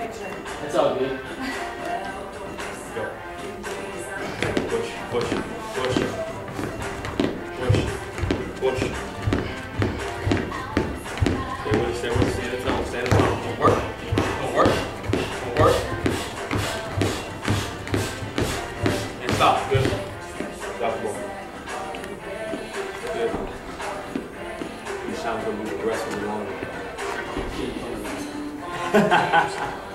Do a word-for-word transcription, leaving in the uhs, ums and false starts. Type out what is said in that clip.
It's all good. Go. Push, push, push, push, push. Stay with it, stay with it, stay in the zone, stay in the zone. Don't work, don't work, don't work. And stop, good. Stop the ball. Good. This sounds gonna be the rest of the long.